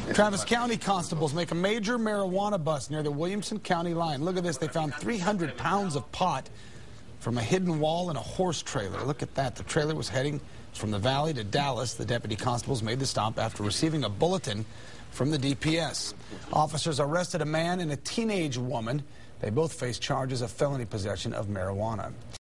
Travis County constables make a major marijuana bust near the Williamson County line. Look at this. They found 300 pounds of pot from a hidden wall in a horse trailer. Look at that. The trailer was heading from the valley to Dallas. The deputy constables made the stop after receiving a bulletin from the DPS. Officers arrested a man and a teenage woman. They both face charges of felony possession of marijuana.